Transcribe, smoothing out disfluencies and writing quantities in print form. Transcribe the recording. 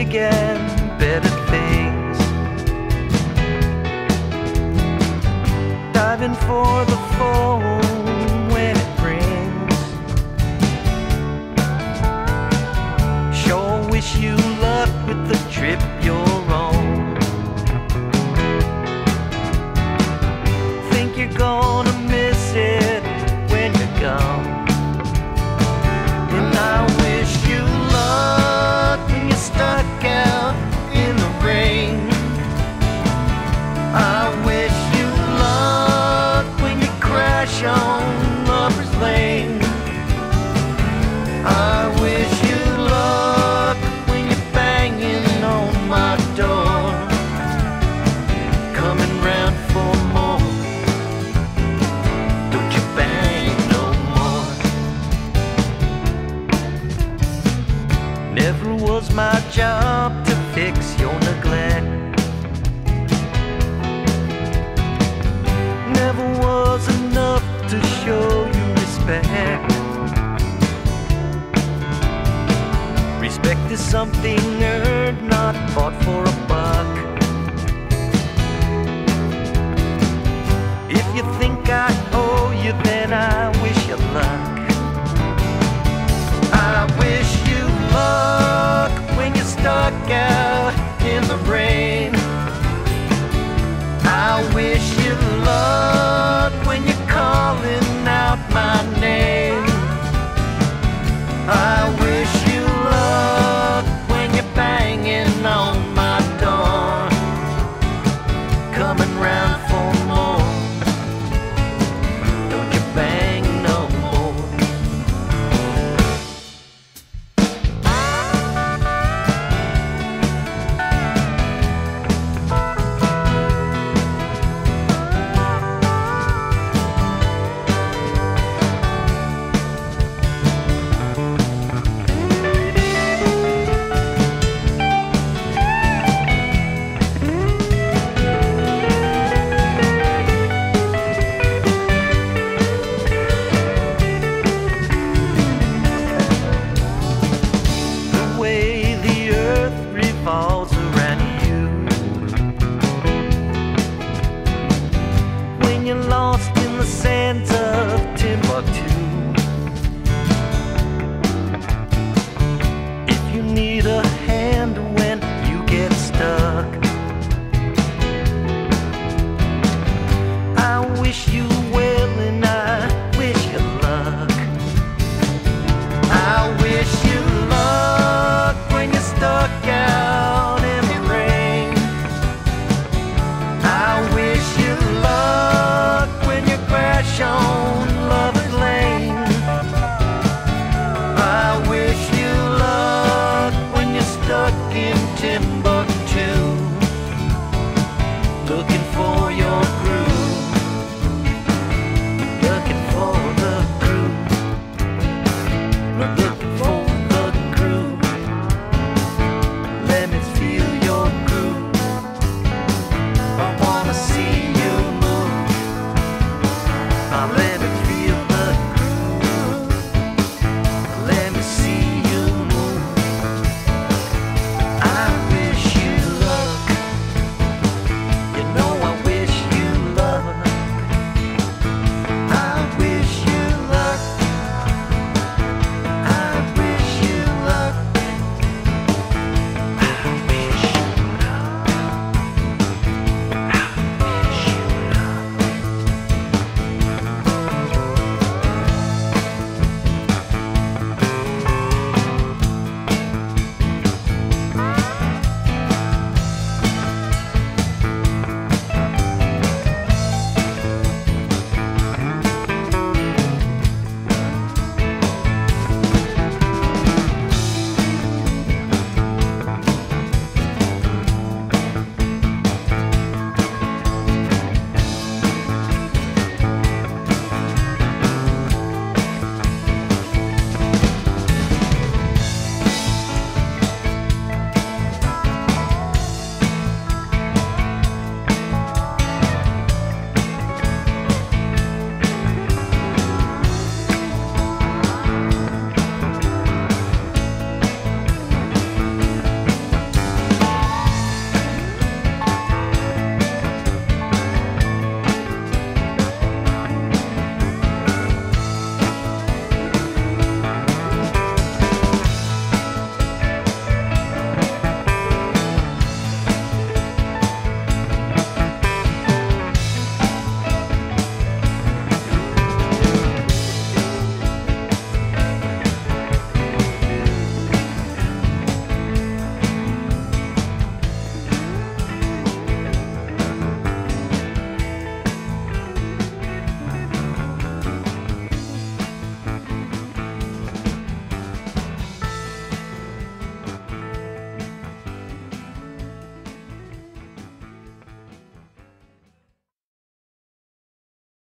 bigger and better things. Diving for the foam when it rings. Sure wish you luck with the trip you're on. Think you're gonna miss it when you're gone. And I wish you luck when you're stuck out in the rain. I wish you luck when you crash on Lover's Lane. I wish you luck when you're banging on my door, coming round for more. Don't you bang no more. Never was my job to fix your neglect. Never was enough to show you respect. Respect is something earned, not bought for a buck. If you think I owe you, then I wish you luck. I wish you luck when you're stuck out in the rain. I wish you luck when you're calling out my name. I wish you luck when you're banging on my door, coming round for more. Don't you bang no more. The way the earth revolves